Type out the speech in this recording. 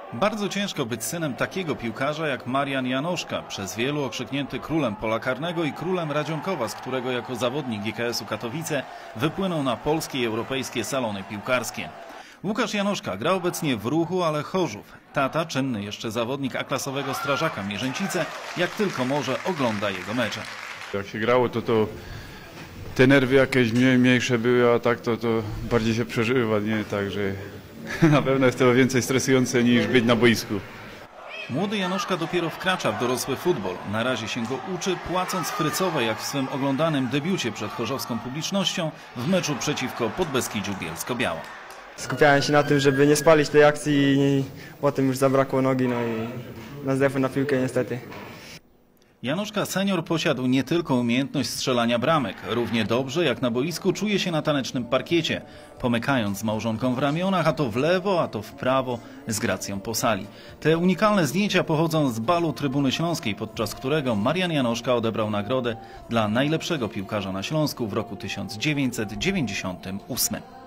Bardzo ciężko być synem takiego piłkarza jak Marian Janoszka, przez wielu okrzyknięty królem pola karnego i królem Radzionkowa, z którego jako zawodnik GKS-u Katowice wypłynął na polskie i europejskie salony piłkarskie. Łukasz Janoszka gra obecnie w Ruchu, ale Chorzów. Tata, czynny jeszcze zawodnik A-klasowego Strażaka Mierzęcice, jak tylko może ogląda jego mecze. Jak się grało, to te nerwy jakieś mniejsze były, a tak to bardziej się przeżywa, nie? Także na pewno jest to więcej stresujące niż być na boisku. Młody Janoszka dopiero wkracza w dorosły futbol. Na razie się go uczy, płacąc frycowe, jak w swym oglądanym debiucie przed chorzowską publicznością w meczu przeciwko Podbeskidziu Bielsko-Biała. Skupiałem się na tym, żeby nie spalić tej akcji i potem już zabrakło nogi, no i na zdechł na piłkę niestety. Janoszka senior posiadł nie tylko umiejętność strzelania bramek. Równie dobrze jak na boisku czuje się na tanecznym parkiecie, pomykając z małżonką w ramionach, a to w lewo, a to w prawo, z gracją po sali. Te unikalne zdjęcia pochodzą z balu Trybuny Śląskiej, podczas którego Marian Janoszka odebrał nagrodę dla najlepszego piłkarza na Śląsku w roku 1998.